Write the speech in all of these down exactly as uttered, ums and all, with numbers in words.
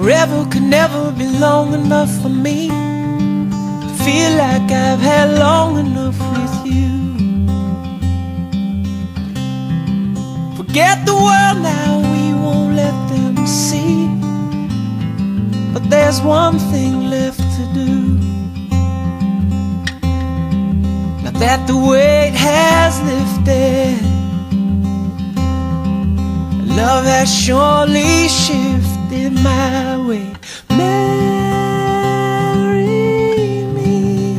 Forever could never be long enough for me to feel like I've had long enough with you. Forget the world now, we won't let them see. But there's one thing left to do. Now that the weight has lifted, love has surely shifted my way. Marry me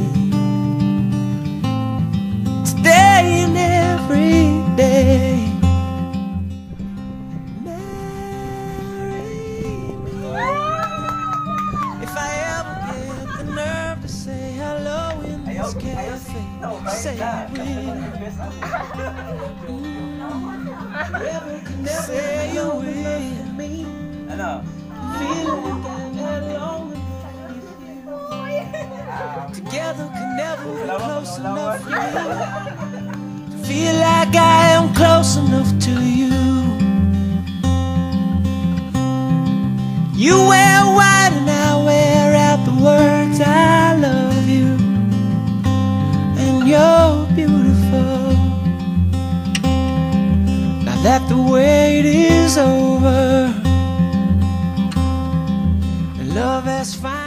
today and every day. Marry me. If I ever get the nerve to say hello in this cafe, say it will. Forever could never say you with me. Feel like I've had long enough with you. Together could never be close enough for me to feel like I am close enough to you. You wear white and I wear out the words I love you, and you're beautiful. That the wait is over, and love has finally